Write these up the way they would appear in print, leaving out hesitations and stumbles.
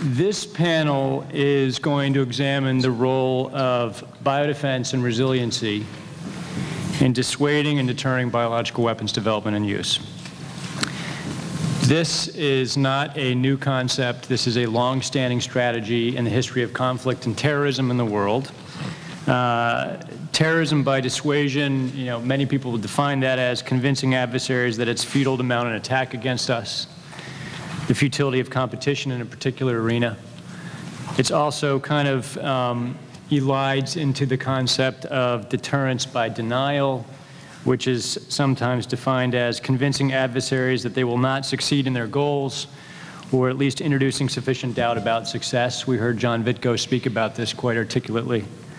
This panel is going to examine the role of biodefense and resiliency in dissuading and deterring biological weapons development and use. This is not a new concept. This is a long-standing strategy in the history of conflict and terrorism in the world. Terrorism by dissuasion, many people would define that as convincing adversaries that it's futile to mount an attack against us, the futility of competition in a particular arena. It's also kind of elides into the concept of deterrence by denial, which is sometimes defined as convincing adversaries that they will not succeed in their goals, or at least introducing sufficient doubt about success. We heard John Vitko speak about this quite articulately.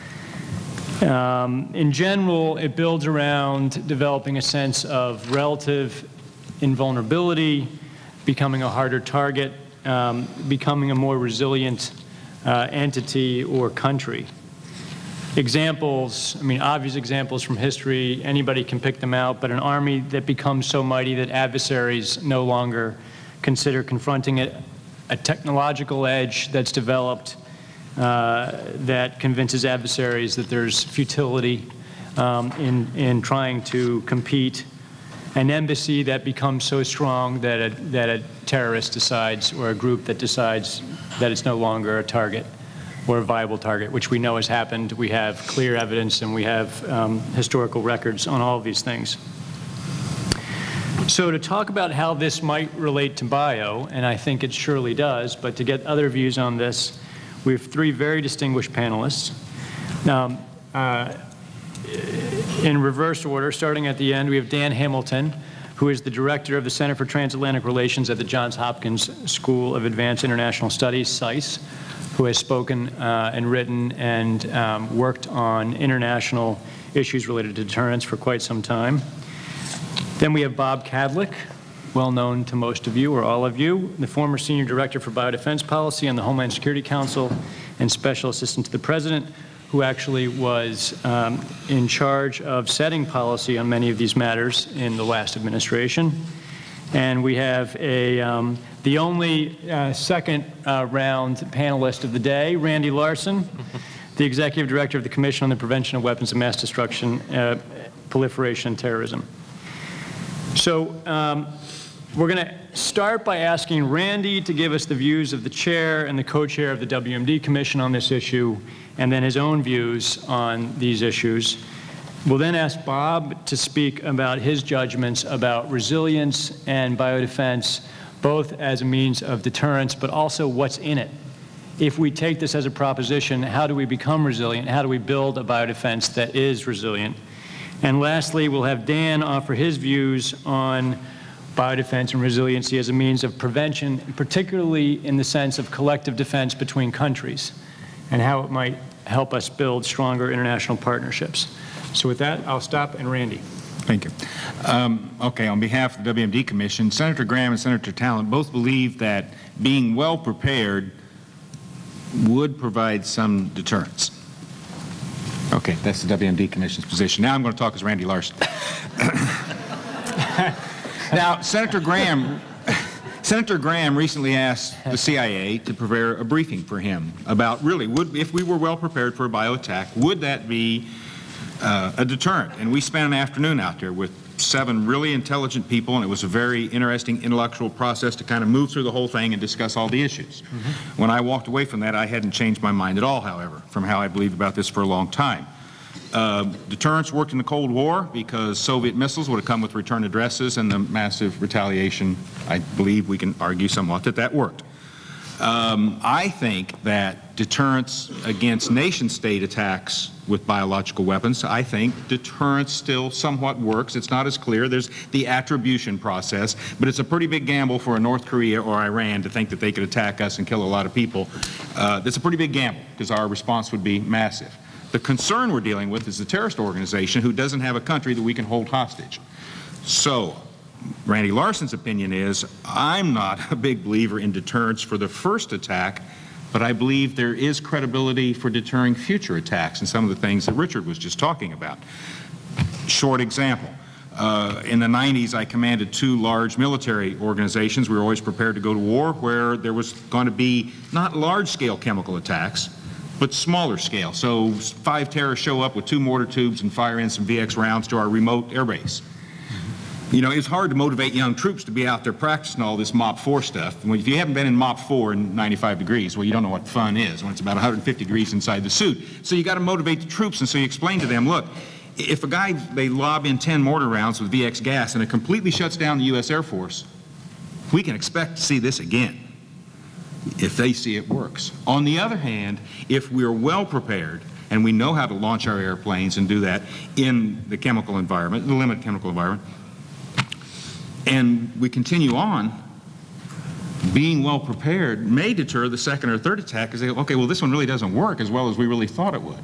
In general, it builds around developing a sense of relative invulnerability, becoming a harder target, becoming a more resilient entity or country. Examples, obvious examples from history, anybody can pick them out, but an army that becomes so mighty that adversaries no longer consider confronting it, a technological edge that's developed that convinces adversaries that there's futility in trying to compete, an embassy that becomes so strong that a terrorist decides, or a group that decides that it's no longer a target or a viable target, which we know has happened. We have clear evidence and we have historical records on all of these things. So to talk about how this might relate to bio, and I think it surely does, but to get other views on this, we have three very distinguished panelists. Now, in reverse order, starting at the end, we have Dan Hamilton, who is the director of the Center for Transatlantic Relations at the Johns Hopkins School of Advanced International Studies, SAIS, who has spoken and written and worked on international issues related to deterrence for quite some time. Then we have Bob Kadlec, well known to most of you or all of you, the former Senior Director for Biodefense Policy on the Homeland Security Council and Special Assistant to the President, who actually was in charge of setting policy on many of these matters in the last administration. And we have the only second round panelist of the day, Randy Larsen, the Executive Director of the Commission on the Prevention of Weapons of Mass Destruction, Proliferation, and Terrorism. So we're going to start by asking Randy to give us the views of the chair and the co-chair of the WMD Commission on this issue, and then his own views on these issues. We'll then ask Bob to speak about his judgments about resilience and biodefense, both as a means of deterrence, but also what's in it. If we take this as a proposition, how do we become resilient? How do we build a biodefense that is resilient? And lastly, we'll have Dan offer his views on biodefense and resiliency as a means of prevention, particularly in the sense of collective defense between countries, and how it might help us build stronger international partnerships. So with that, I'll stop, and Randy. Thank you. Okay, on behalf of the WMD Commission, Senator Graham and Senator Talent both believe that being well prepared would provide some deterrence. Okay, that's the WMD Commission's position. Now I'm going to talk as Randy Larsen. Now, Senator Graham recently asked the CIA to prepare a briefing for him about really, if we were well prepared for a bio attack, would that be a deterrent? And we spent an afternoon out there with 7 really intelligent people, and it was a very interesting intellectual process to kind of move through the whole thing and discuss all the issues. When I walked away from that, I hadn't changed my mind at all, however, from how I believed about this for a long time. Deterrence worked in the Cold War because Soviet missiles would have come with return addresses, and the massive retaliation, I believe we can argue somewhat that that worked. I think that deterrence against nation-state attacks with biological weapons, I think deterrence still somewhat works. It's not as clear. There's the attribution process, but it's a pretty big gamble for a North Korea or Iran to think that they could attack us and kill a lot of people. That's a pretty big gamble because our response would be massive. The concern we're dealing with is the terrorist organization who doesn't have a country that we can hold hostage. So Randy Larsen's opinion is, I'm not a big believer in deterrence for the first attack, but I believe there is credibility for deterring future attacks and some of the things that Richard was just talking about. Short example. In the 90s, I commanded 2 large military organizations. We were always prepared to go to war where there was going to be not large-scale chemical attacks, but smaller scale. So 5 terrorists show up with 2 mortar tubes and fire in some VX rounds to our remote airbase. You know, it's hard to motivate young troops to be out there practicing all this MOP 4 stuff. And if you haven't been in MOP 4 in 95 degrees, well, you don't know what fun is when it's about 150 degrees inside the suit. So you got to motivate the troops, and so you explain to them, look, if a guy, they lob in 10 mortar rounds with VX gas and it completely shuts down the U.S. Air Force, we can expect to see this again if they see it works. On the other hand, if we're well prepared and we know how to launch our airplanes and do that in the chemical environment, the limited chemical environment, and we continue on, being well prepared may deter the second or third attack because they go, okay, well, this one really doesn't work as well as we really thought it would.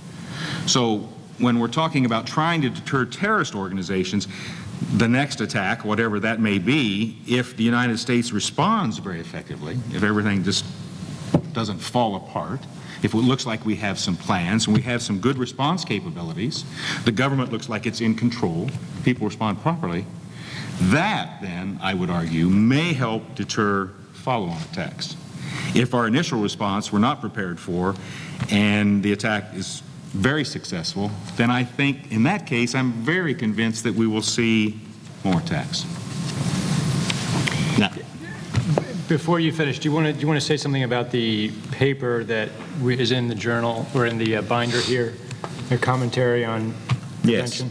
So when we're talking about trying to deter terrorist organizations, the next attack, whatever that may be, if the United States responds very effectively, if everything just doesn't fall apart, if it looks like we have some plans and we have some good response capabilities, the government looks like it's in control, people respond properly, that then, I would argue, may help deter follow-on attacks. If our initial response we're not prepared for and the attack is very successful, then I think in that case I'm very convinced that we will see more attacks. Now, before you finish, do you want to say something about the paper that is in the journal or in the binder here, a commentary on prevention?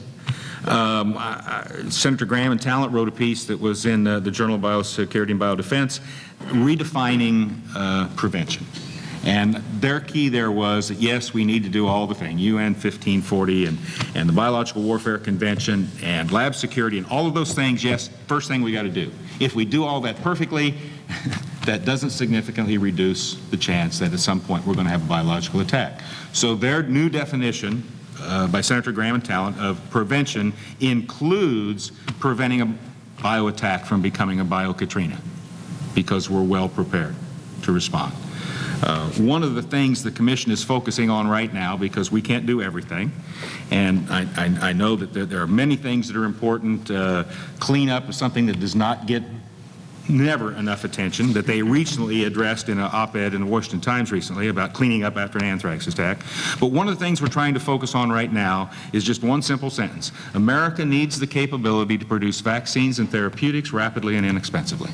Yes. Senator Graham and Talent wrote a piece that was in the Journal of Biosecurity and Biodefense redefining prevention. And their key there was that, yes, we need to do all the things, UN 1540 and the Biological Warfare Convention and lab security and all of those things, yes, first thing we got to do. If we do all that perfectly, that doesn't significantly reduce the chance that at some point we're going to have a biological attack. So their new definition by Senator Graham and Talent of prevention includes preventing a bioattack from becoming a Bio-Katrina because we're well prepared to respond. One of the things the Commission is focusing on right now, because we can't do everything, and I know that there are many things that are important. Cleanup is something that does not get never enough attention, that they recently addressed in an op-ed in the Washington Times recently about cleaning up after an anthrax attack. But one of the things we're trying to focus on right now is just one simple sentence. America needs the capability to produce vaccines and therapeutics rapidly and inexpensively.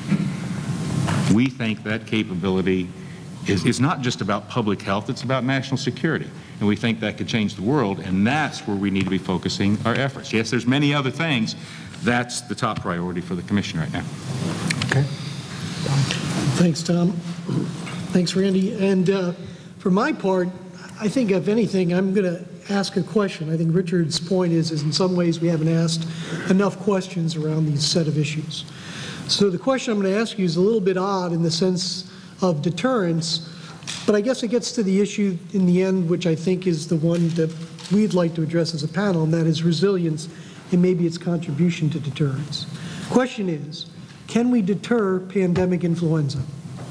We think that capability is not just about public health, it's about national security. And we think that could change the world, and that's where we need to be focusing our efforts. Yes, there's many other things. That's the top priority for the Commission right now. Okay. Thanks, Tom. Thanks, Randy. And for my part, I think if anything, I'm going to ask a question. I think Richard's point is in some ways we haven't asked enough questions around these set of issues. So the question I'm going to ask you is a little bit odd in the sense of deterrence, but I guess it gets to the issue in the end, which I think is the one that we'd like to address as a panel, and that is resilience and maybe its contribution to deterrence. Question is, can we deter pandemic influenza?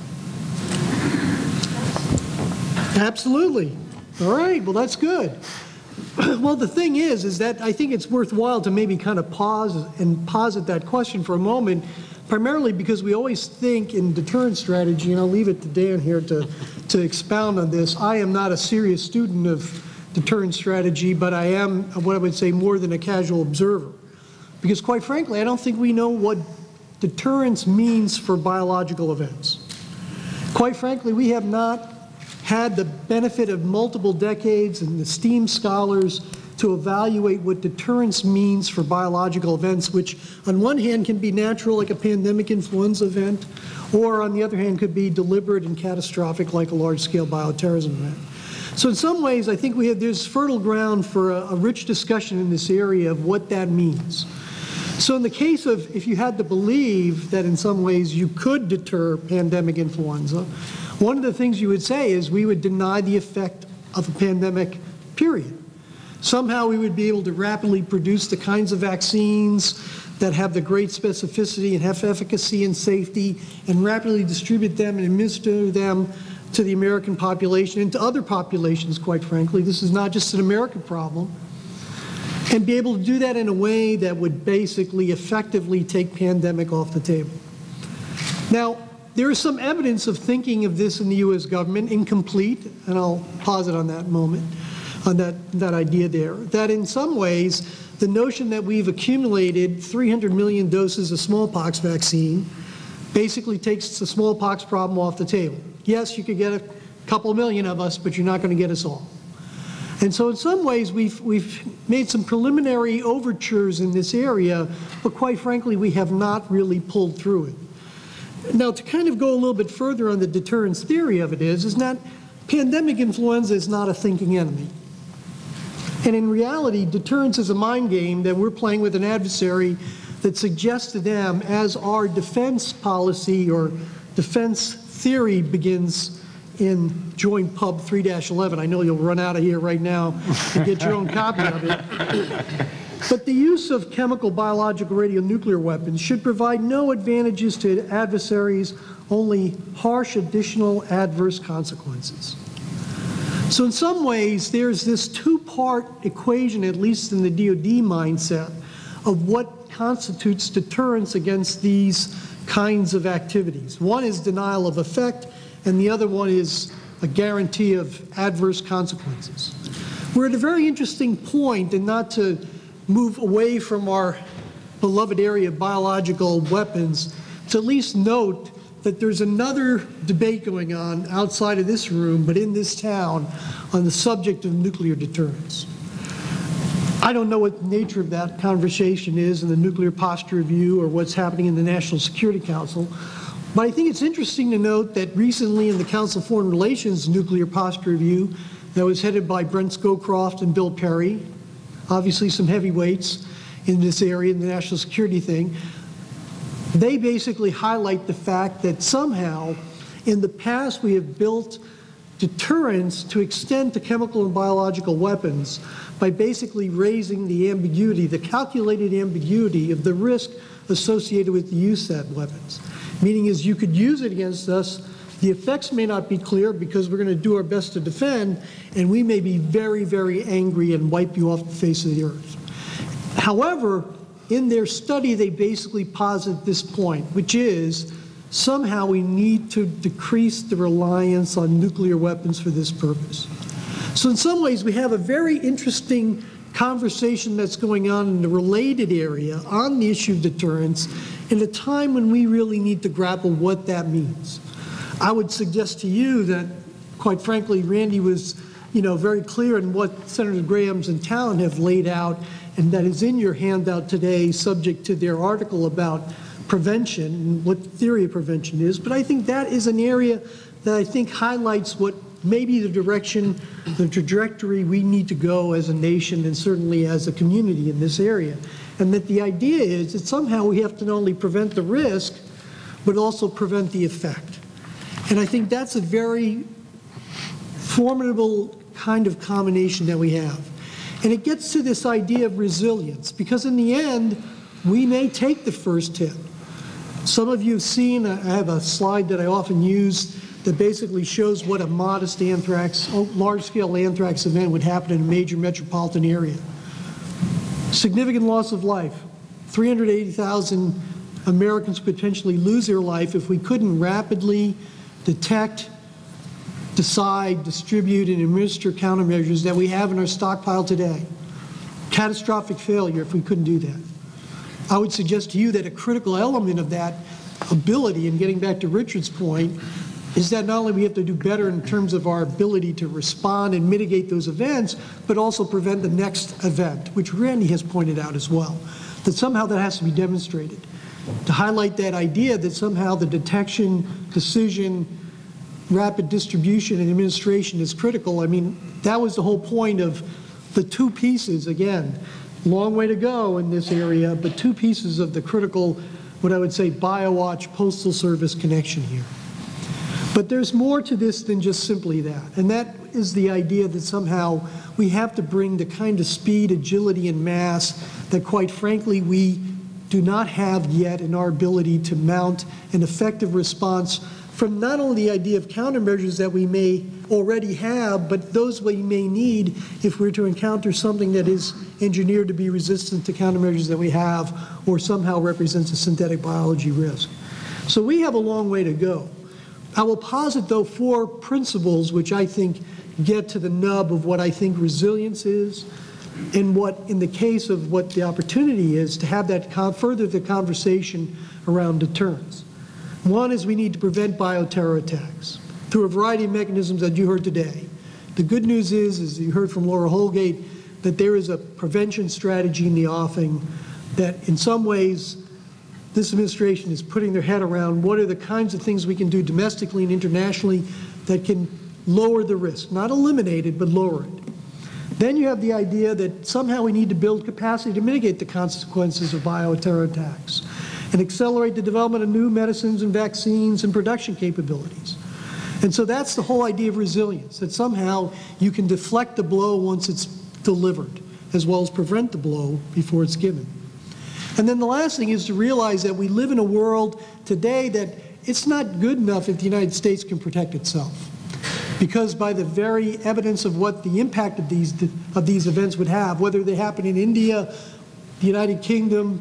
Absolutely. All right, well, that's good. Well, the thing is that I think it's worthwhile to maybe kind of pause and posit that question for a moment, primarily because we always think in deterrence strategy, and I'll leave it to Dan here to expound on this. I am not a serious student of deterrence strategy, but I am what I would say more than a casual observer. Because quite frankly, I don't think we know what deterrence means for biological events. Quite frankly, we have not had the benefit of multiple decades and esteemed scholars to evaluate what deterrence means for biological events, which on one hand can be natural, like a pandemic influenza event, or on the other hand could be deliberate and catastrophic, like a large-scale bioterrorism event. So in some ways, I think there's fertile ground for a rich discussion in this area of what that means. So in the case of, if you had to believe that in some ways you could deter pandemic influenza, one of the things you would say is we would deny the effect of a pandemic, period. Somehow we would be able to rapidly produce the kinds of vaccines that have the great specificity and have efficacy and safety, and rapidly distribute them and administer them to the American population and to other populations, quite frankly. This is not just an American problem. and be able to do that in a way that would basically effectively take pandemic off the table. Now, there is some evidence of thinking of this in the U.S. government, incomplete, and I'll posit on that moment, on that idea there, that in some ways, the notion that we've accumulated 300 million doses of smallpox vaccine basically takes the smallpox problem off the table. Yes, you could get a couple million of us, but you're not going to get us all. And so in some ways, we've made some preliminary overtures in this area, but quite frankly, we have not really pulled through it. Now, to kind of go a little bit further on the deterrence theory of it is that pandemic influenza is not a thinking enemy. And in reality, deterrence is a mind game that we're playing with an adversary that suggests to them, as our defense policy or defense theory begins in Joint Pub 3-11. I know you'll run out of here right now to get your own copy of it. But the use of chemical, biological, radionuclear weapons should provide no advantages to adversaries, only harsh additional adverse consequences. So in some ways, there's this two-part equation, at least in the DoD mindset, of what constitutes deterrence against these kinds of activities. One is denial of effect, and the other one is a guarantee of adverse consequences. We're at a very interesting point, and not to move away from our beloved area of biological weapons, to at least note that there's another debate going on outside of this room, but in this town, on the subject of nuclear deterrence. I don't know what the nature of that conversation is in the Nuclear Posture Review or what's happening in the National Security Council, but I think it's interesting to note that recently in the Council of Foreign Relations Nuclear Posture Review that was headed by Brent Scowcroft and Bill Perry, obviously some heavyweights in this area, in the national security thing, they basically highlight the fact that somehow in the past we have built deterrence to extend to chemical and biological weapons by basically raising the ambiguity, the calculated ambiguity of the risk associated with the use of weapons. Meaning is you could use it against us, the effects may not be clear because we're going to do our best to defend, and we may be very, very angry and wipe you off the face of the earth. However, in their study, they basically posit this point, which is somehow we need to decrease the reliance on nuclear weapons for this purpose. So in some ways, we have a very interesting conversation that's going on in the related area on the issue of deterrence in a time when we really need to grapple what that means. I would suggest to you that, quite frankly, Randy was, very clear in what Senator Graham's and Town have laid out, and that is in your handout today, subject to their article about prevention and what the theory of prevention is. But I think that is an area that I think highlights what maybe the direction, the trajectory we need to go as a nation and certainly as a community in this area. And that the idea is that somehow we have to not only prevent the risk, but also prevent the effect. And I think that's a very formidable kind of combination that we have. And it gets to this idea of resilience, because in the end, we may take the first hit. Some of you have seen, I have a slide that I often use that basically shows what a modest anthrax, large-scale anthrax event would happen in a major metropolitan area. Significant loss of life. 380,000 Americans potentially lose their life if we couldn't rapidly detect, decide, distribute, and administer countermeasures that we have in our stockpile today. Catastrophic failure if we couldn't do that. I would suggest to you that a critical element of that ability, and getting back to Richard's point, is that not only we have to do better in terms of our ability to respond and mitigate those events, but also prevent the next event, which Randy has pointed out as well, that somehow that has to be demonstrated. To highlight that idea that somehow the detection, decision, rapid distribution, and administration is critical. I mean, that was the whole point of the two pieces, again, long way to go in this area, but two pieces of the critical, what I would say, BioWatch Postal Service connection here. But there's more to this than just simply that, and that is the idea that somehow we have to bring the kind of speed, agility, and mass that, quite frankly, we do not have yet in our ability to mount an effective response from not only the idea of countermeasures that we may already have, but those we may need if we're to encounter something that is engineered to be resistant to countermeasures that we have or somehow represents a synthetic biology risk. So we have a long way to go. I will posit, though, 4 principles which I think get to the nub of what I think resilience is and what, in the case of what the opportunity is, to have that further the conversation around deterrence. One is we need to prevent bioterror attacks through a variety of mechanisms that you heard today. The good news is, as you heard from Laura Holgate, that there is a prevention strategy in the offing that in some ways this administration is putting their head around what are the kinds of things we can do domestically and internationally that can lower the risk, not eliminate it, but lower it. Then you have the idea that somehow we need to build capacity to mitigate the consequences of bioterror attacks and accelerate the development of new medicines and vaccines and production capabilities. And so that's the whole idea of resilience, that somehow you can deflect the blow once it's delivered, as well as prevent the blow before it's given. And then the last thing is to realize that we live in a world today that it's not good enough if the United States can protect itself. Because by the very evidence of what the impact of these events would have, whether they happen in India, the United Kingdom,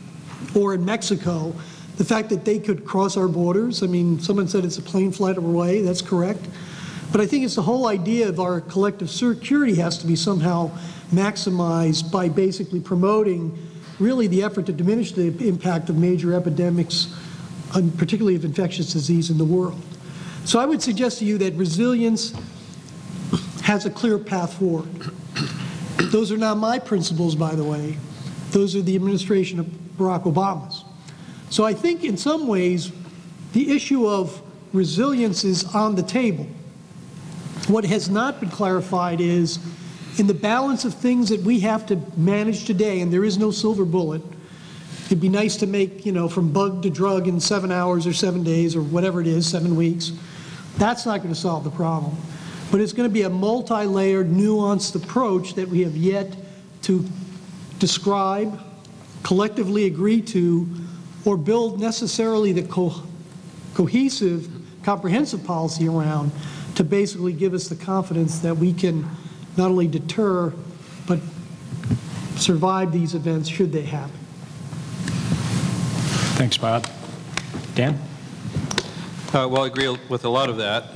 or in Mexico, the fact that they could cross our borders, I mean, someone said it's a plane flight away, that's correct. But I think it's the whole idea of our collective security has to be somehow maximized by basically promoting really the effort to diminish the impact of major epidemics, particularly of infectious disease in the world. So I would suggest to you that resilience has a clear path forward. Those are not my principles, by the way. Those are the administration of Barack Obama's. So I think in some ways, the issue of resilience is on the table. What has not been clarified is, in the balance of things that we have to manage today, and there is no silver bullet, it'd be nice to make, you know, from bug to drug in 7 hours or 7 days or whatever it is, 7 weeks. That's not going to solve the problem. But it's going to be a multi-layered, nuanced approach that we have yet to describe, collectively agree to, or build necessarily the cohesive, comprehensive policy around to basically give us the confidence that we can not only deter, but survive these events should they happen. Thanks, Bob. Dan? Well, I agree with a lot of that,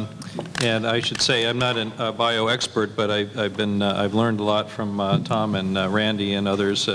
and I should say I'm not a bio expert, but I've learned a lot from Tom and Randy and others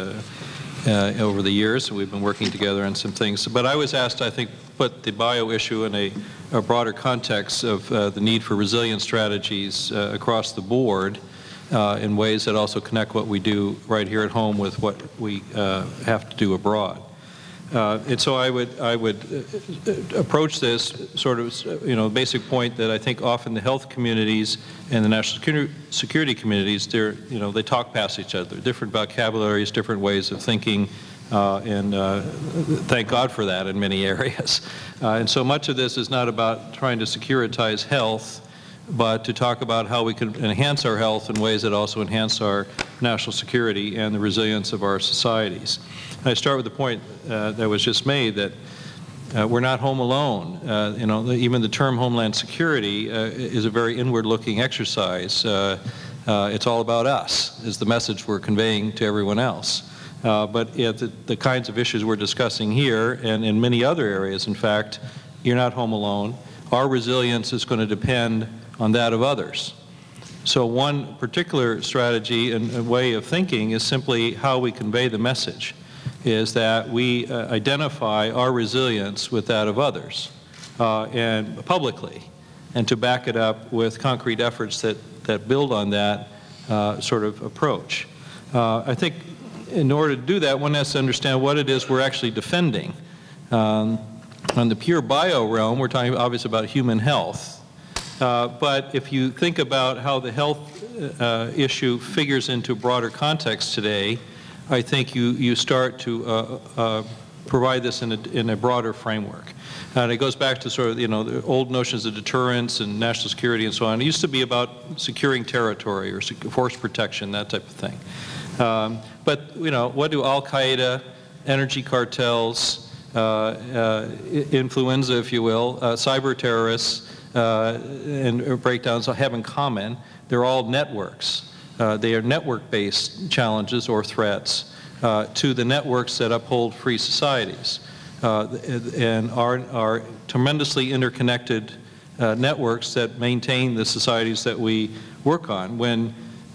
over the years. We've been working together on some things. But I was asked, I think, put the bio issue in a broader context of the need for resilient strategies across the board in ways that also connect what we do right here at home with what we have to do abroad. And so I would approach this sort of, you know, basic point that I think often the health communities and the national security communities, they talk past each other, different vocabularies, different ways of thinking, and thank God for that in many areas. And so much of this is not about trying to securitize health, but to talk about how we can enhance our health in ways that also enhance our national security and the resilience of our societies. I start with the point that was just made that we're not home alone. You know, even the term Homeland Security is a very inward-looking exercise. It's all about us, is the message we're conveying to everyone else. But the kinds of issues we're discussing here, and in many other areas, in fact, you're not home alone. Our resilience is going to depend on that of others. So one particular strategy and a way of thinking is simply how we convey the message, is that we identify our resilience with that of others and publicly, and to back it up with concrete efforts that build on that sort of approach. I think in order to do that, one has to understand what it is we're actually defending. On the pure bio realm, we're talking obviously about human health. But if you think about how the health issue figures into broader context today, I think you start to provide this in a broader framework. And it goes back to sort of, you know, the old notions of deterrence and national security and so on. It used to be about securing territory or force protection, that type of thing. But, you know, what do Al-Qaeda, energy cartels, influenza, if you will, cyber terrorists, and breakdowns have in common. They're all networks. They are network-based challenges or threats to the networks that uphold free societies and are tremendously interconnected networks that maintain the societies that we work on. When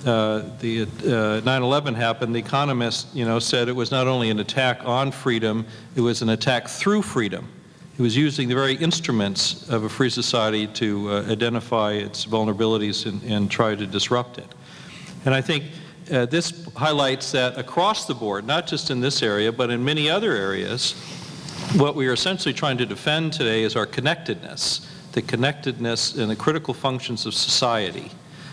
the 9/11 happened, The Economist, said it was not only an attack on freedom, it was an attack through freedom. It was using the very instruments of a free society to identify its vulnerabilities and try to disrupt it. And I think this highlights that across the board, not just in this area, but in many other areas, what we are essentially trying to defend today is our connectedness, the connectedness and the critical functions of society.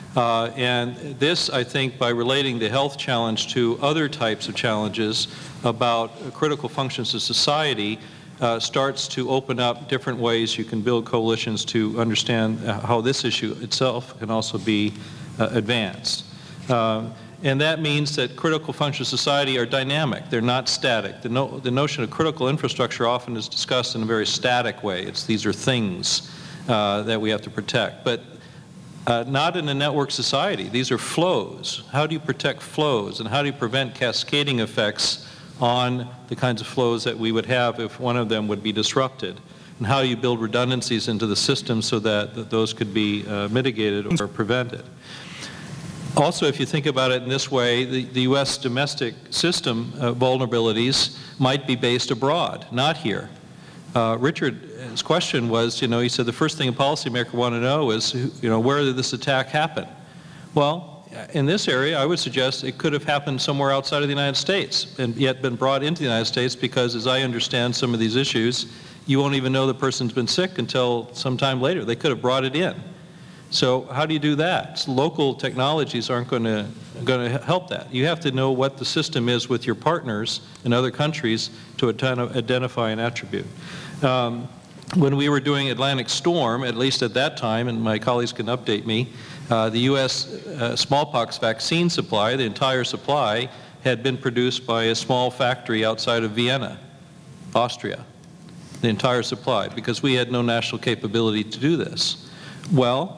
And this, I think, by relating the health challenge to other types of challenges about critical functions of society, starts to open up different ways you can build coalitions to understand how this issue itself can also be advanced. And that means that critical functions of society are dynamic. They're not static. The notion of critical infrastructure often is discussed in a very static way. These are things that we have to protect. But not in a network society. These are flows. How do you protect flows, and how do you prevent cascading effects on the kinds of flows that we would have if one of them would be disrupted? And how do you build redundancies into the system so that those could be mitigated or prevented? Also, if you think about it in this way, the U.S. domestic system vulnerabilities might be based abroad, not here. Richard's question was, he said the first thing a policymaker want to know is, where did this attack happen? Well, in this area, I would suggest it could have happened somewhere outside of the United States and yet been brought into the United States because, as I understand some of these issues, you won't even know the person's been sick until sometime later. They could have brought it in. So how do you do that? So local technologies aren't going to help that. You have to know what the system is with your partners in other countries to identify an attribute. When we were doing Atlantic Storm, at least at that time, and my colleagues can update me, the U.S. smallpox vaccine supply, the entire supply, had been produced by a small factory outside of Vienna, Austria, the entire supply, because we had no national capability to do this. Well,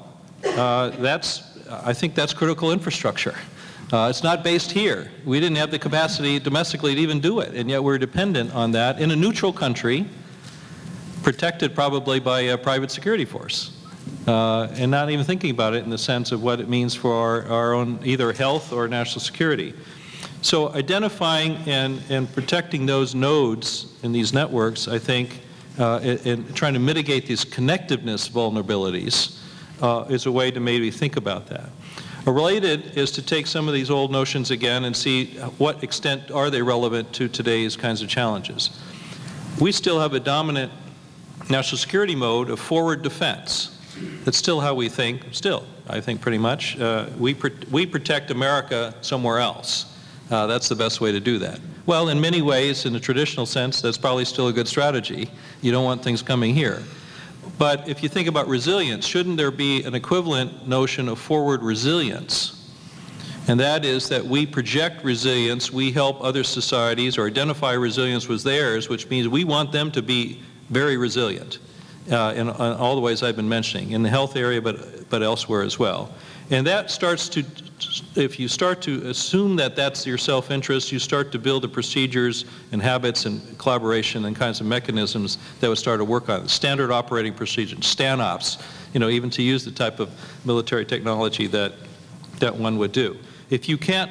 I think that's critical infrastructure. It's not based here. We didn't have the capacity domestically to even do it, and yet we're dependent on that in a neutral country, protected probably by a private security force, and not even thinking about it in the sense of what it means for our own either health or national security. So identifying and protecting those nodes in these networks, I think, and trying to mitigate these connectiveness vulnerabilities is a way to maybe think about that. Related is to take some of these old notions again and see what extent are they relevant to today's kinds of challenges. We still have a dominant national security mode of forward defense. That's still how we think, I think pretty much. We protect America somewhere else. That's the best way to do that. Well, in many ways, in a traditional sense, that's probably still a good strategy. You don't want things coming here. But if you think about resilience, shouldn't there be an equivalent notion of forward resilience? And that is that we project resilience, we help other societies or identify resilience with theirs, which means we want them to be very resilient in all the ways I've been mentioning, in the health area but elsewhere as well. And that starts to, if you start to assume that that's your self-interest, you start to build the procedures and habits and collaboration and kinds of mechanisms that would start to work on it. Standard operating procedures, STANOPs, even to use the type of military technology that one would do. If you can't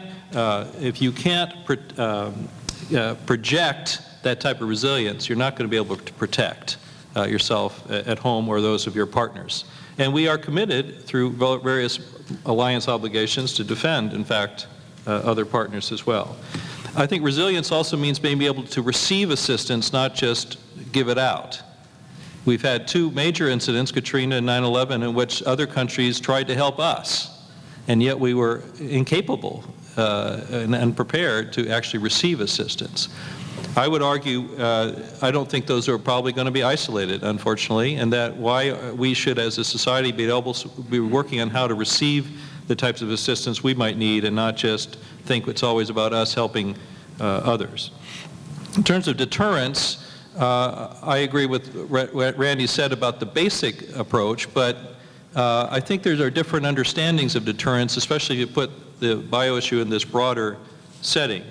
project that type of resilience, you're not going to be able to protect yourself at home or those of your partners. And we are committed through various alliance obligations to defend, in fact, other partners as well. I think resilience also means being able to receive assistance, not just give it out. We've had two major incidents, Katrina and 9/11, in which other countries tried to help us, and yet we were incapable and unprepared to actually receive assistance. I would argue, I don't think those are probably going to be isolated, unfortunately, and that why we should, as a society, be able to be working on how to receive the types of assistance we might need and not just think it's always about us helping others. In terms of deterrence, I agree with what Randy said about the basic approach, but I think there are different understandings of deterrence, especially if you put the bio issue in this broader setting.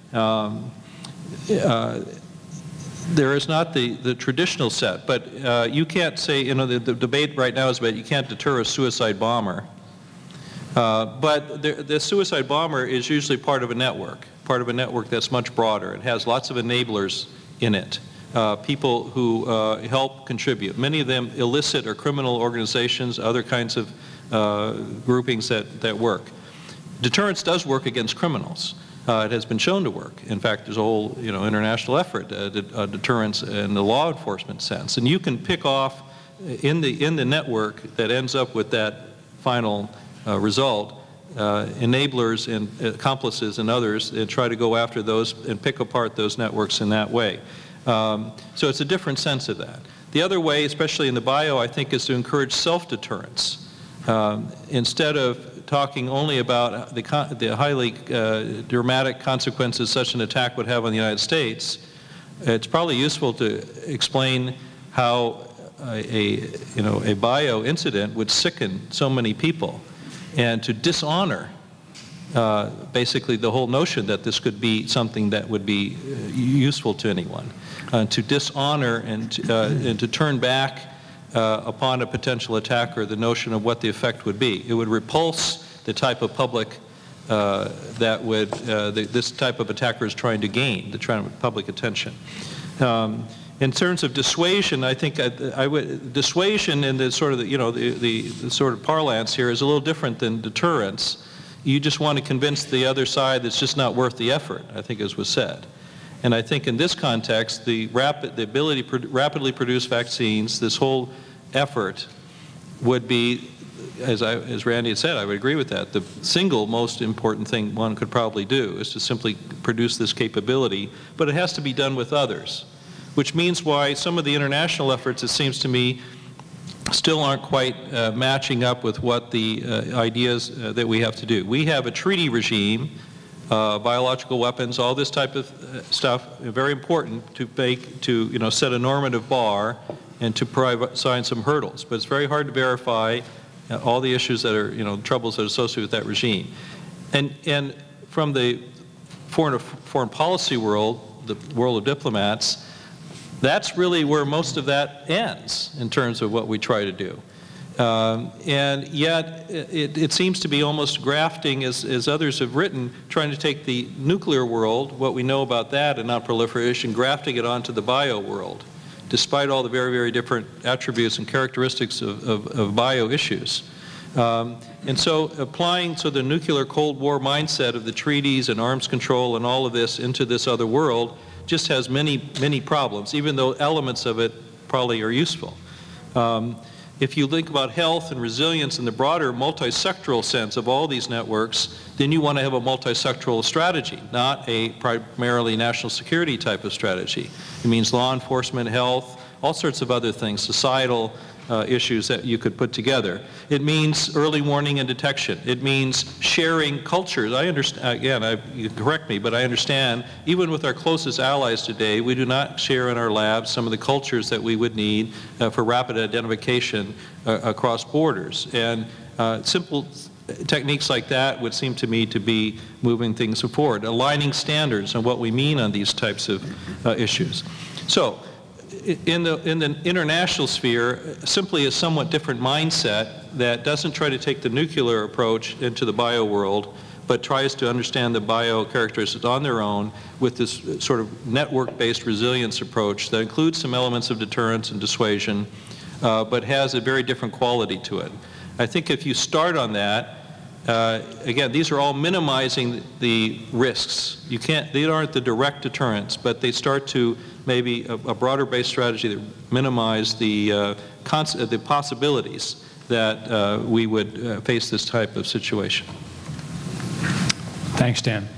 There is not the traditional set, but you can't say, you know, the debate right now is about you can't deter a suicide bomber. But the suicide bomber is usually part of a network that's much broader. It has lots of enablers in it, people who help contribute. Many of them illicit or criminal organizations, other kinds of groupings that work. Deterrence does work against criminals. It has been shown to work. In fact, there's a whole international effort at deterrence in the law enforcement sense. And you can pick off in the network that ends up with that final result, enablers and accomplices and others, and try to go after those and pick apart those networks in that way. So it's a different sense of that. The other way, especially in the bio, I think, is to encourage self-deterrence. Instead of talking only about the highly dramatic consequences such an attack would have on the United States, it's probably useful to explain how a bio incident would sicken so many people, and to dishonor basically the whole notion that this could be something that would be useful to anyone, to dishonor and to turn back upon a potential attacker the notion of what the effect would be. It would repulse the type of public that would this type of attacker is trying to gain, the trying public attention. In terms of dissuasion, I think dissuasion in the sort of the sort of parlance here is a little different than deterrence. You just want to convince the other side that it's just not worth the effort, I think, as was said. And I think in this context, the ability to rapidly produce vaccines, this whole effort would be, as Randy had said, I would agree with that. The single most important thing one could probably do is to simply produce this capability, but it has to be done with others, which means why some of the international efforts, it seems to me, still aren't quite matching up with what the ideas that we have to do. We have a treaty regime, biological weapons, all this type of stuff, very important to set a normative bar and to assign some hurdles. But it's very hard to verify all the issues that are, troubles that are associated with that regime. And from the foreign policy world, the world of diplomats, that's really where most of that ends in terms of what we try to do. And yet, it seems to be almost grafting, as others have written, trying to take the nuclear world, what we know about that and non-proliferation, grafting it onto the bio world, despite all the very, very different attributes and characteristics of bio issues. And so applying the nuclear Cold War mindset of the treaties and arms control and all of this into this other world just has many, many problems, even though elements of it probably are useful. If you think about health and resilience in the broader multi-sectoral sense of all these networks, then you want to have a multi-sectoral strategy, not a primarily national security type of strategy. It means law enforcement, health, all sorts of other things, societal issues that you could put together. It means early warning and detection. It means sharing cultures. I understand, again, you can correct me, but I understand even with our closest allies today, we do not share in our labs some of the cultures that we would need for rapid identification across borders. And simple techniques like that would seem to me to be moving things forward, aligning standards on what we mean on these types of issues. So, in the international sphere, simply a somewhat different mindset that doesn't try to take the nuclear approach into the bio world, but tries to understand the bio characteristics on their own with this sort of network-based resilience approach that includes some elements of deterrence and dissuasion, but has a very different quality to it. I think if you start on that, again, these are all minimizing the risks. They aren't the direct deterrents, but they start to maybe a broader-based strategy that minimize the possibilities that we would face this type of situation. Thanks, Dan.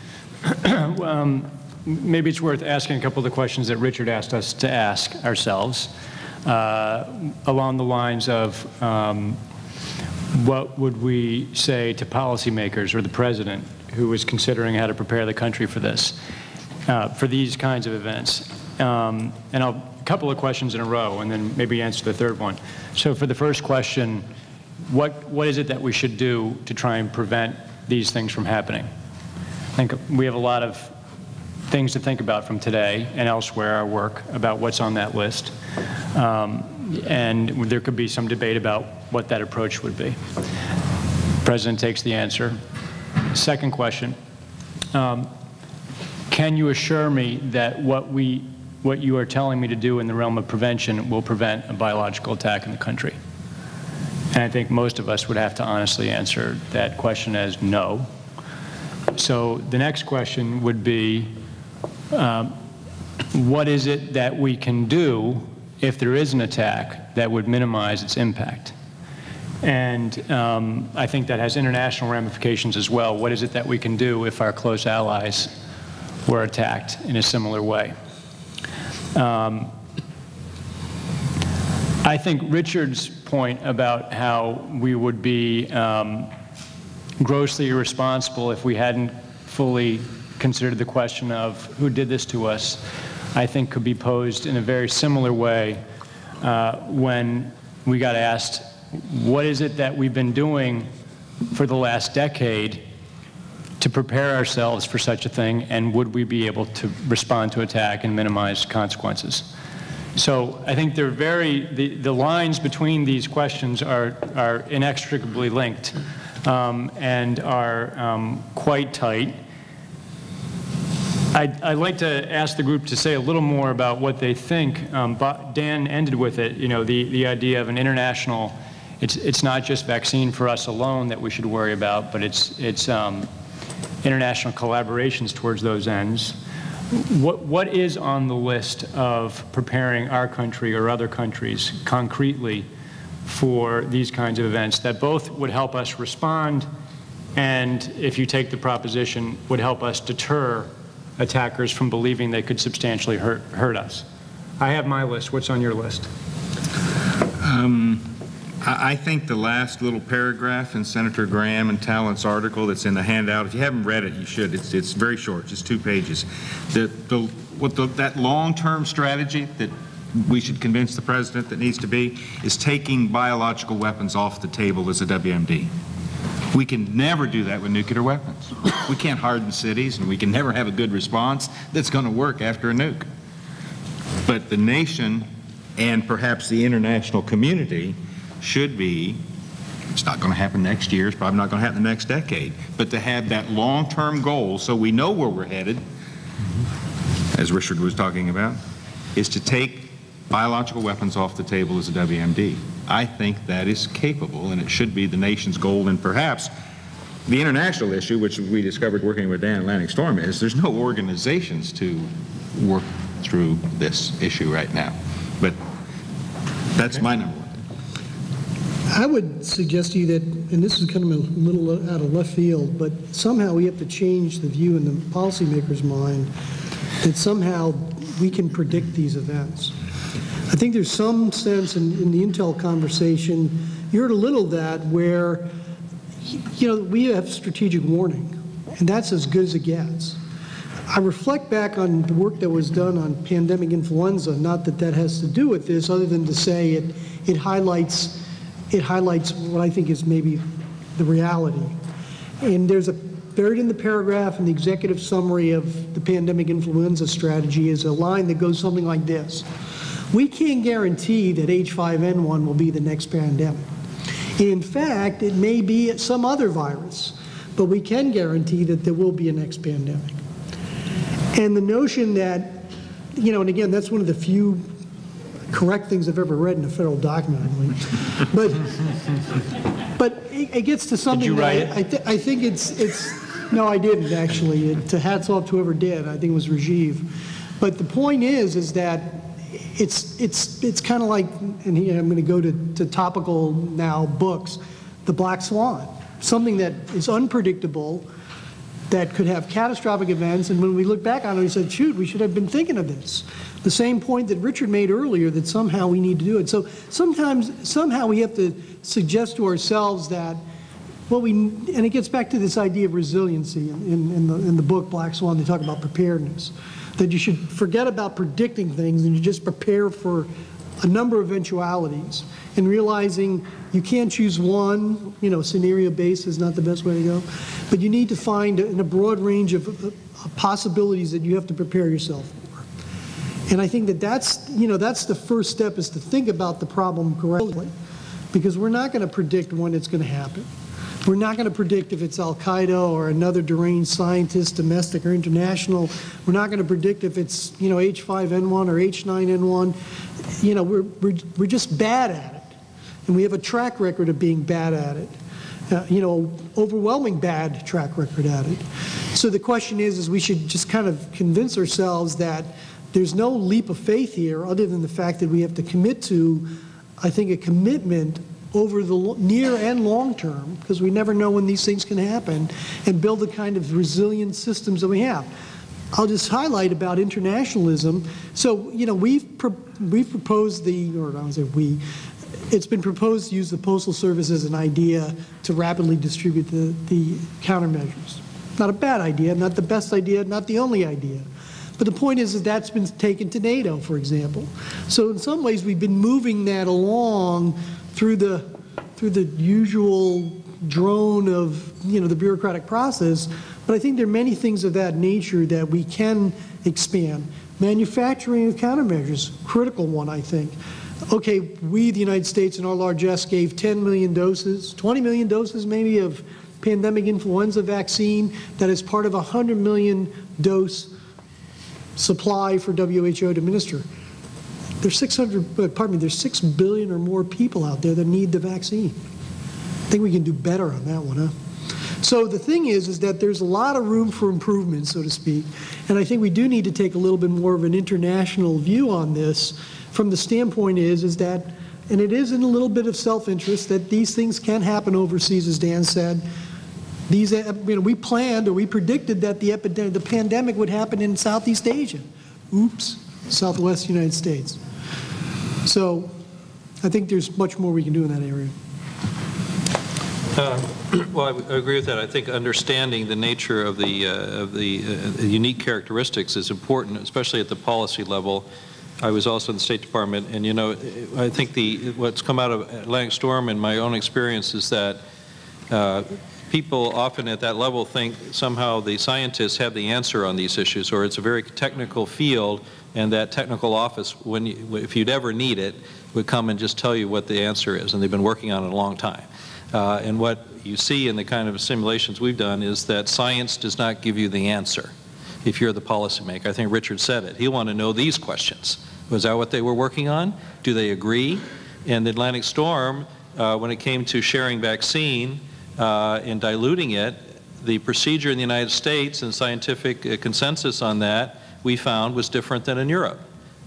Maybe it's worth asking a couple of the questions that Richard asked us to ask ourselves along the lines of what would we say to policymakers or the president who is considering how to prepare the country for this, for these kinds of events? And I'll couple of questions in a row, and then maybe answer the third one. So for the first question, what is it that we should do to try and prevent these things from happening? I think we have a lot of things to think about from today and elsewhere, our work, about what's on that list. And there could be some debate about what that approach would be. The President takes the answer. Second question, can you assure me that what you are telling me to do in the realm of prevention will prevent a biological attack in the country? And I think most of us would have to honestly answer that question as no. So the next question would be, what is it that we can do if there is an attack that would minimize its impact? And I think that has international ramifications as well. What is it that we can do if our close allies were attacked in a similar way? I think Richard's point about how we would be grossly irresponsible if we hadn't fully considered the question of who did this to us, I think could be posed in a very similar way when we got asked, what is it that we've been doing for the last decade to prepare ourselves for such a thing, and would we be able to respond to attack and minimize consequences? So I think they're the lines between these questions are inextricably linked and are quite tight. I'd like to ask the group to say a little more about what they think. Dan ended with it, the idea of an international, it's not just vaccine for us alone that we should worry about, but it's international collaborations towards those ends. What is on the list of preparing our country or other countries concretely for these kinds of events that both would help us respond and, if you take the proposition, would help us deter attackers from believing they could substantially hurt us? I have my list. What's on your list? I think the last little paragraph in Senator Graham and Talent's article that's in the handout, if you haven't read it, you should. It's very short, just 2 pages. That long-term strategy that we should convince the President that needs to be is taking biological weapons off the table as a WMD. We can never do that with nuclear weapons. We can't harden cities, and we can never have a good response that's going to work after a nuke. But the nation and perhaps the international community should be, it's not going to happen next year, it's probably not going to happen the next decade, but to have that long-term goal so we know where we're headed, as Richard was talking about, is to take biological weapons off the table as a WMD. I think that is capable, and it should be the nation's goal. And perhaps the international issue, which we discovered working with Dan Atlantic Storm, is there's no organizations to work through this issue right now. But that's my number one. I would suggest to you that, and this is kind of a little out of left field, but somehow we have to change the view in the policymaker's mind that somehow we can predict these events. I think there's some sense in the intel conversation, you heard a little of that, where, we have strategic warning, and that's as good as it gets. I reflect back on the work that was done on pandemic influenza, not that that has to do with this, other than to say it highlights what I think is maybe the reality. And there's buried in the paragraph in the executive summary of the pandemic influenza strategy is a line that goes something like this. We can't guarantee that H5N1 will be the next pandemic. In fact, it may be some other virus, but we can guarantee that there will be a next pandemic. And the notion that, and again, that's one of the few correct things I've ever read in a federal document, I believe. But it gets to something. Did you write it? I think it's no, I didn't actually. Hats off to whoever did. I think it was Rajiv. But the point is that it's kind of like, and here I'm going to go to topical now books, the black swan, something that is unpredictable, that could have catastrophic events, and when we look back on it, we said, shoot, we should have been thinking of this. The same point that Richard made earlier, that somehow we need to do it. So somehow we have to suggest to ourselves that Well, and it gets back to this idea of resiliency. In the book, Black Swan, they talk about preparedness, that you should forget about predicting things and you just prepare for a number of eventualities, and realizing you can't choose one, scenario-based is not the best way to go, but you need to find in a broad range of possibilities that you have to prepare yourself for. And I think that's the first step, is to think about the problem correctly, because we're not going to predict when it's going to happen. We're not going to predict if it's Al-Qaeda or another deranged scientist, domestic or international. We're not going to predict if it's, H5N1 or H9N1. We're just bad at it. And we have a track record of being bad at it. Overwhelming bad track record at it. So the question is we should just kind of convince ourselves that there's no leap of faith here, other than the fact that we have to commit to, I think, a commitment over the near and long term, because we never know when these things can happen, and build the kind of resilient systems that we have. I'll just highlight about internationalism. So, we've proposed it's been proposed to use the Postal Service as an idea to rapidly distribute the countermeasures. Not a bad idea, not the best idea, not the only idea. But the point is that that's been taken to NATO, for example. So in some ways, we've been moving that along through the usual drone of the bureaucratic process. But I think there are many things of that nature that we can expand. Manufacturing of countermeasures, critical one, I think. Okay, we, the United States, in our largesse, gave 10 million doses, 20 million doses maybe, of pandemic influenza vaccine that is part of a 100 million dose supply for WHO to administer. There's 6 billion or more people out there that need the vaccine. I think we can do better on that one, huh? So the thing is that there's a lot of room for improvement, so to speak, and I think we do need to take a little bit more of an international view on this, from the standpoint is that, and it is in a little bit of self-interest, that these things can happen overseas, as Dan said. These, we planned or we predicted that the pandemic would happen in Southeast Asia. Oops, Southwest United States. So I think there's much more we can do in that area. Well, I agree with that. I think understanding the nature of the unique characteristics is important, especially at the policy level. I was also in the State Department, and I think what's come out of Atlantic Storm in my own experience is that people often at that level think somehow the scientists have the answer on these issues, or it's a very technical field, and that technical office, if you'd ever need it, would come and just tell you what the answer is, and they've been working on it a long time. And what you see in the kind of simulations we've done is that science does not give you the answer if you're the policymaker. I think Richard said it. He'll want to know these questions. Was that what they were working on? Do they agree? And the Atlantic Storm, when it came to sharing vaccine and diluting it, the procedure in the United States and scientific consensus on that, we found, was different than in Europe.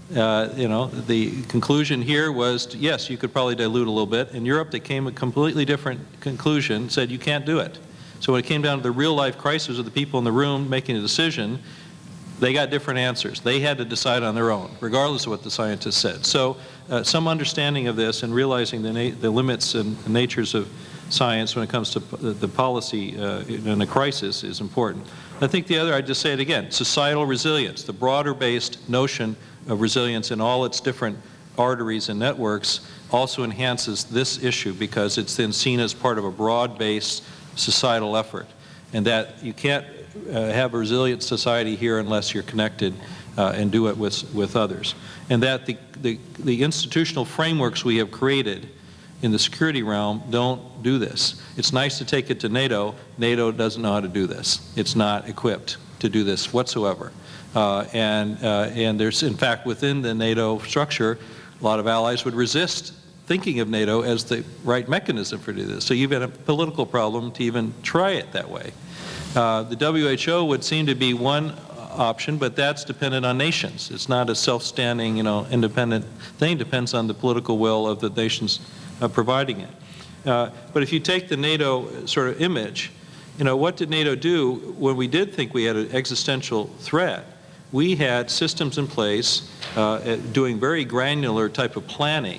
The conclusion here was, yes, you could probably dilute a little bit. In Europe, they came a completely different conclusion, said you can't do it. So when it came down to the real-life crisis of the people in the room making a decision, they got different answers. They had to decide on their own, regardless of what the scientists said. So some understanding of this and realizing the limits and natures of science when it comes to the policy in a crisis is important. I think the other, I'd just say it again, societal resilience, the broader-based notion of resilience in all its different arteries and networks also enhances this issue, because it's then seen as part of a broad-based societal effort, and that you can't have a resilient society here unless you're connected and do it with others. And that the institutional frameworks we have created in the security realm don't do this. It's nice to take it to NATO. NATO doesn't know how to do this. It's not equipped to do this whatsoever. And there's, in fact, within the NATO structure, a lot of allies would resist thinking of NATO as the right mechanism for doing this. So you've got a political problem to even try it that way. The WHO would seem to be one option, but that's dependent on nations. It's not a self-standing, independent thing. It depends on the political will of the nations providing it. But if you take the NATO sort of image, what did NATO do when we did think we had an existential threat? We had systems in place doing very granular type of planning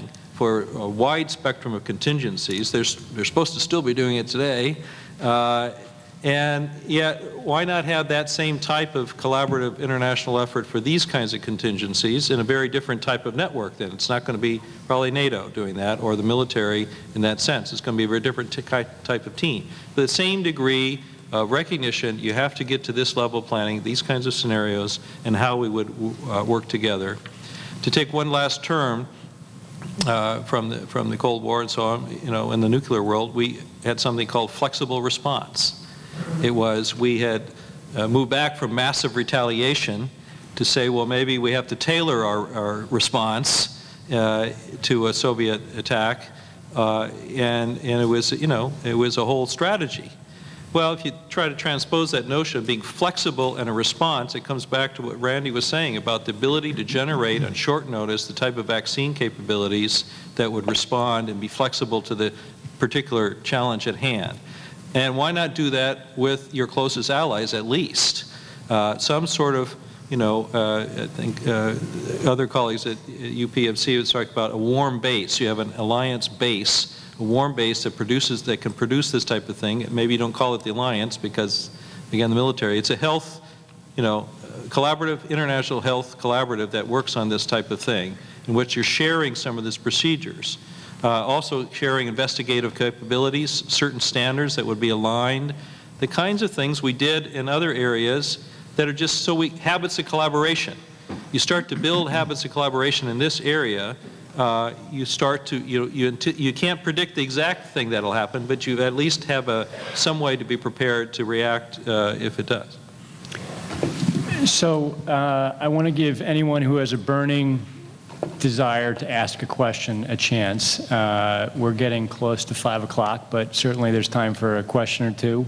for a wide spectrum of contingencies. They're supposed to still be doing it today. And yet, why not have that same type of collaborative international effort for these kinds of contingencies in a very different type of network then? It's not going to be probably NATO doing that or the military in that sense. It's going to be a very different type of team. But the same degree of recognition, you have to get to this level of planning, these kinds of scenarios, and how we would work together. To take one last term from the Cold War and so on, in the nuclear world, we had something called flexible response. It was, we had moved back from massive retaliation to say, well, maybe we have to tailor our response to a Soviet attack, and it was, it was a whole strategy. Well, if you try to transpose that notion of being flexible in a response, it comes back to what Randy was saying about the ability to generate on short notice the type of vaccine capabilities that would respond and be flexible to the particular challenge at hand. And why not do that with your closest allies at least? Some sort of, I think other colleagues at UPMC have talked about a warm base. You have an alliance base, a warm base that can produce this type of thing. Maybe you don't call it the alliance because, again, the military, it's a health, collaborative, international health collaborative that works on this type of thing, in which you're sharing some of these procedures. Also sharing investigative capabilities, certain standards that would be aligned, the kinds of things we did in other areas that are just habits of collaboration. You start to build habits of collaboration in this area, you start to, you can't predict the exact thing that'll happen, but you at least have some way to be prepared to react if it does. So I want to give anyone who has a burning desire to ask a question a chance. We're getting close to 5 o'clock, but certainly there's time for a question or two.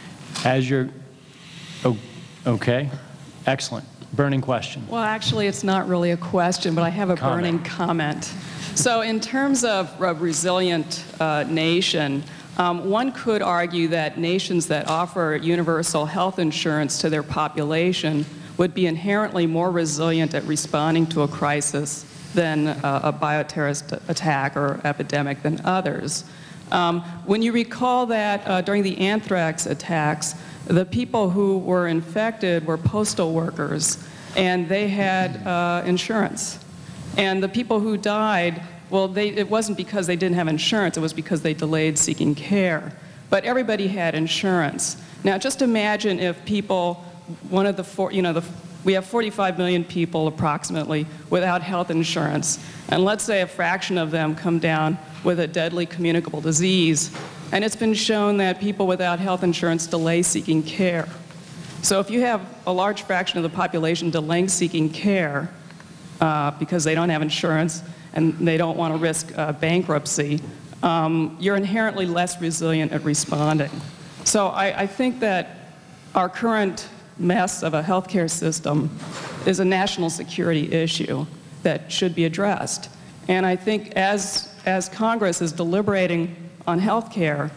Okay, excellent. Burning question. Well, actually, it's not really a question, but I have a burning comment. So in terms of a resilient nation, one could argue that nations that offer universal health insurance to their population would be inherently more resilient at responding to a crisis than a bioterrorist attack or epidemic than others. When you recall that during the anthrax attacks, the people who were infected were postal workers, and they had insurance. And the people who died, well, it wasn't because they didn't have insurance, it was because they delayed seeking care. But everybody had insurance. Now, just imagine if people, we have 45 million people approximately without health insurance, and let's say a fraction of them come down with a deadly communicable disease, and it's been shown that people without health insurance delay seeking care. So if you have a large fraction of the population delaying seeking care because they don't have insurance and they don't want to risk bankruptcy, you're inherently less resilient at responding. So I think that our current mess of a healthcare system is a national security issue that should be addressed. And I think as Congress is deliberating on healthcare,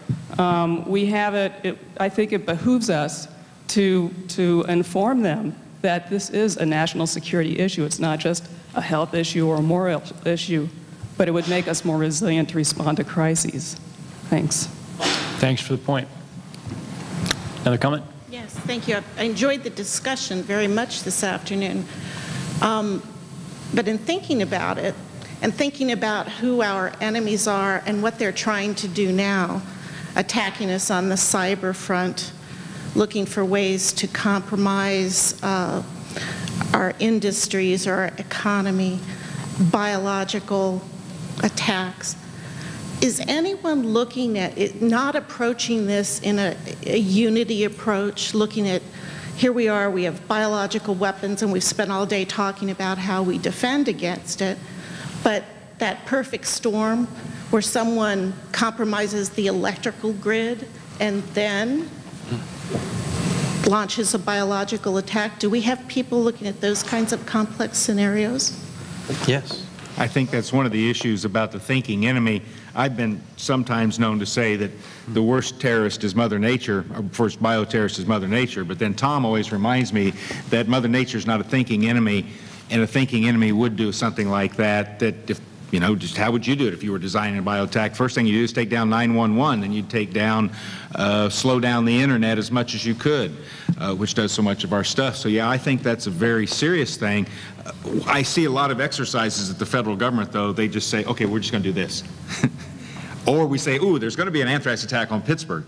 I think it behooves us to inform them that this is a national security issue. It's not just a health issue or a moral issue, but it would make us more resilient to respond to crises. Thanks. Thanks for the point. Another comment? Yes, thank you. I enjoyed the discussion very much this afternoon. But in thinking about it, and thinking about who our enemies are and what they're trying to do now, attacking us on the cyber front, looking for ways to compromise our industries, our economy, biological attacks. Is anyone looking at it, not approaching this in a unity approach, looking at, here we are, we have biological weapons, and we've spent all day talking about how we defend against it, but that perfect storm where someone compromises the electrical grid and then launches a biological attack, do we have people looking at those kinds of complex scenarios? Yes. I think that's one of the issues about the thinking enemy. I've been sometimes known to say that the worst terrorist is Mother Nature, or first bioterrorist is Mother Nature, but then Tom always reminds me that Mother Nature is not a thinking enemy, and a thinking enemy would do something like that, that if You know, just how would you do it if you were designing a bioattack? First thing you do is take down 911, then you'd take down, slow down the internet as much as you could, which does so much of our stuff. So yeah, I think that's a very serious thing. I see a lot of exercises at the federal government, though. They just say, okay, we're just going to do this. Or we say, ooh, there's going to be an anthrax attack on Pittsburgh.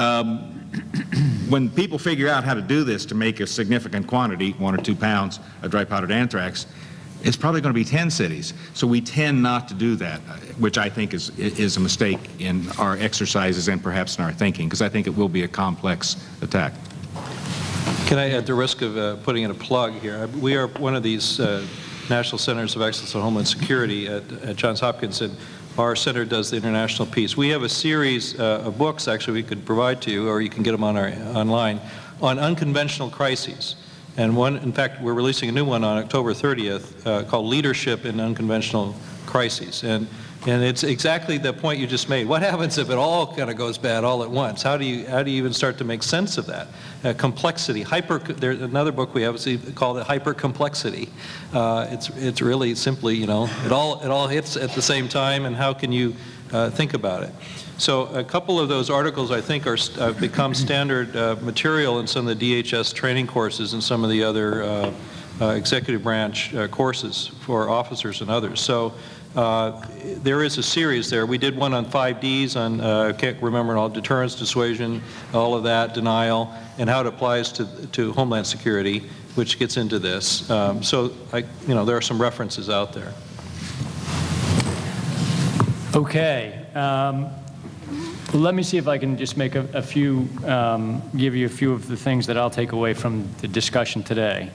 When people figure out how to do this to make a significant quantity, 1 or 2 pounds of dry powdered anthrax, it's probably going to be 10 cities. So we tend not to do that, which I think is a mistake in our exercises and perhaps in our thinking, because I think it will be a complex attack. Can I, at the risk of putting in a plug here, we are one of these National Centers of Excellence on Homeland Security at Johns Hopkins, and our center does the international piece. We have a series of books, actually, we could provide to you, or you can get them on online, on unconventional crises. And one, in fact, we're releasing a new one on October 30th called Leadership in Unconventional Crises. And it's exactly the point you just made. What happens if it all kind of goes bad all at once? How do you even start to make sense of that? Complexity. There's another book we have called Hypercomplexity. It's really simply, you know, it all hits at the same time, and how can you think about it? So a couple of those articles, I think, have become standard material in some of the DHS training courses and some of the other executive branch courses for officers and others. So there is a series there. We did one on 5 Ds, on, I can't remember all, deterrence, dissuasion, all of that, denial, and how it applies to Homeland Security, which gets into this. So, you know, there are some references out there. Okay. Let me see if I can just make a few, give you a few of the things that I'll take away from the discussion today.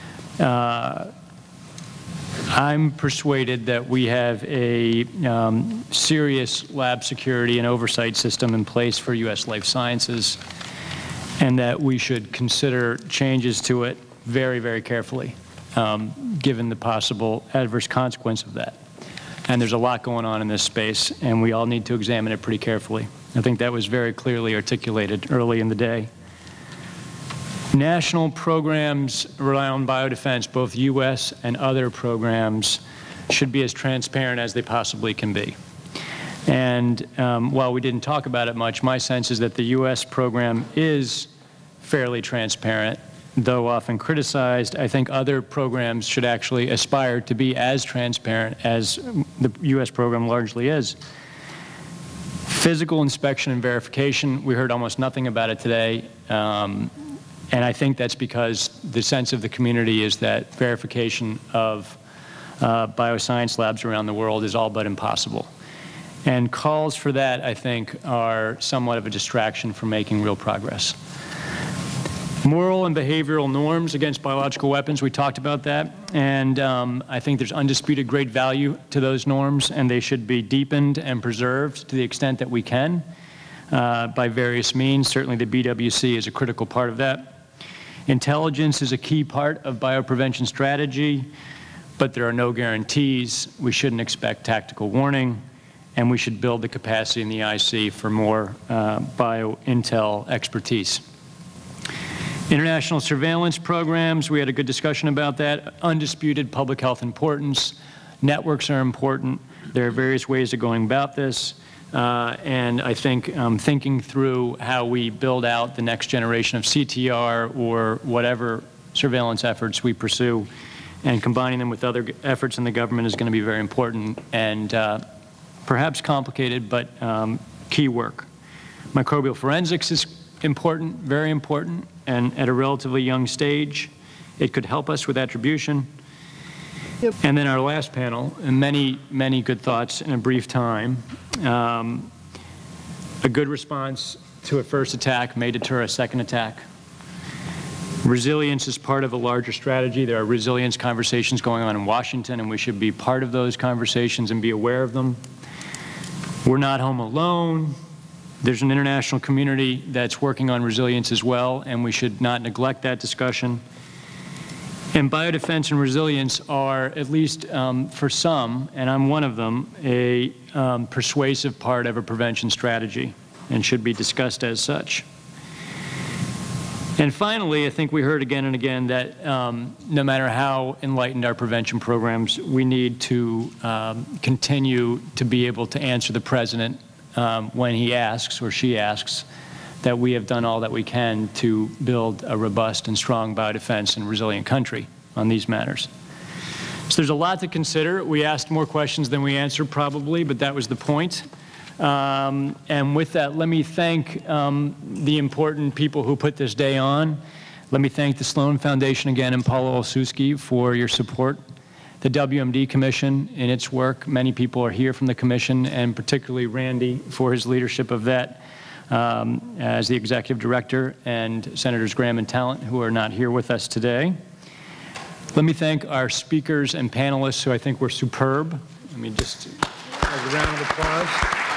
I'm persuaded that we have a serious lab security and oversight system in place for U.S. life sciences, and that we should consider changes to it very, very carefully, given the possible adverse consequence of that. And there's a lot going on in this space, and we all need to examine it pretty carefully. I think that was very clearly articulated early in the day. National programs around biodefense, both U.S. and other programs, should be as transparent as they possibly can be. And while we didn't talk about it much, my sense is that the U.S. program is fairly transparent, though often criticized. I think other programs should actually aspire to be as transparent as the U.S. program largely is. Physical inspection and verification, we heard almost nothing about it today. And I think that's because the sense of the community is that verification of bioscience labs around the world is all but impossible. And calls for that, I think, are somewhat of a distraction from making real progress. Moral and behavioral norms against biological weapons, we talked about that. And I think there's undisputed great value to those norms, and they should be deepened and preserved to the extent that we can by various means. Certainly the BWC is a critical part of that. Intelligence is a key part of bioprevention strategy, but there are no guarantees. We shouldn't expect tactical warning, and we should build the capacity in the IC for more bio-intel expertise. International surveillance programs, we had a good discussion about that. Undisputed public health importance. Networks are important. There are various ways of going about this. And I think thinking through how we build out the next generation of CTR or whatever surveillance efforts we pursue and combining them with other efforts in the government is going to be very important and perhaps complicated, but key work. Microbial forensics is important, very important, and at a relatively young stage, it could help us with attribution. Yep. And then our last panel, and many, many good thoughts in a brief time. A good response to a first attack may deter a second attack. Resilience is part of a larger strategy. There are resilience conversations going on in Washington, and we should be part of those conversations and be aware of them. We're not home alone. There's an international community that's working on resilience as well, and we should not neglect that discussion. And biodefense and resilience are, at least for some, and I'm one of them, a persuasive part of a prevention strategy and should be discussed as such. And finally, I think we heard again and again that no matter how enlightened our prevention programs, we need to continue to be able to answer the President when he asks or she asks that we have done all that we can to build a robust and strong biodefense and resilient country on these matters. So there's a lot to consider. We asked more questions than we answered probably, but that was the point. And with that, let me thank the important people who put this day on. Let me thank the Sloan Foundation again and Paolo Olszewski for your support. The WMD Commission in its work. Many people are here from the Commission, and particularly Randy for his leadership of that as the Executive Director, and Senators Graham and Talent, who are not here with us today. Let me thank our speakers and panelists, who I think were superb. Let me just have a round of applause.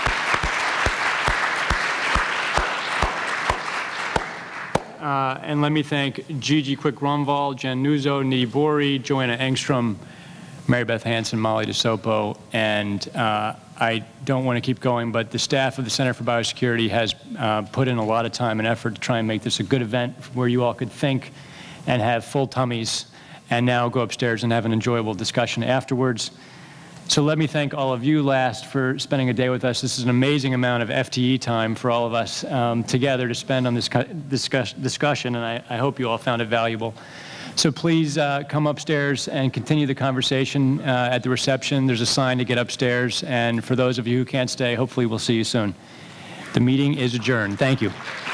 And let me thank Gigi Quick-Rumval, Jen Nuzzo, Nidhi Bori, Joanna Engstrom, Mary Beth Hansen, Molly DeSopo, and I don't want to keep going, but the staff of the Center for Biosecurity has put in a lot of time and effort to try and make this a good event where you all could think and have full tummies and now go upstairs and have an enjoyable discussion afterwards. So let me thank all of you last for spending a day with us. This is an amazing amount of FTE time for all of us together to spend on this discussion, and I hope you all found it valuable. So please come upstairs and continue the conversation at the reception. There's a sign to get upstairs, and for those of you who can't stay, hopefully we'll see you soon. The meeting is adjourned. Thank you.